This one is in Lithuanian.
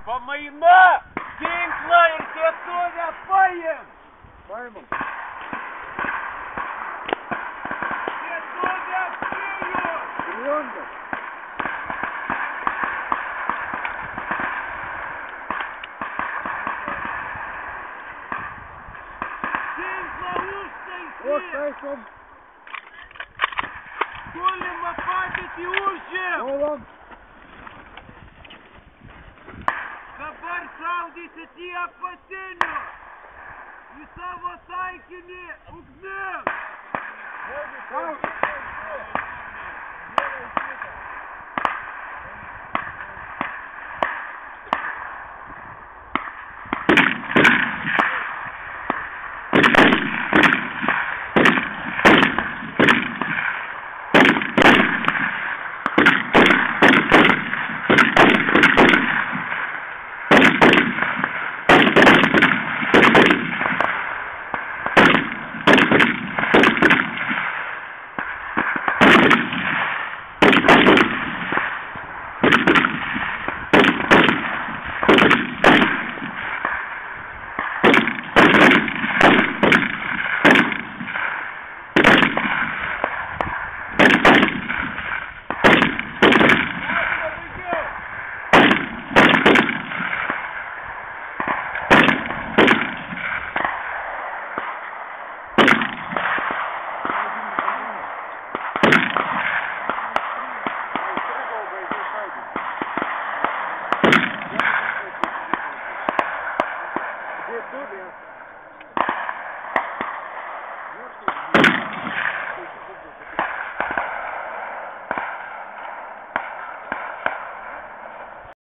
Pamaina! Ginklą ir kėtuvę paim! Paimam. Kėtuvę prijų! Prijunga. Ginklą užtaisyt! Užtaisom. Gulimą padėtį užim! Gulam. Dabar šaudysit į apatinių! Į savo taikinį ugnim! Good, man.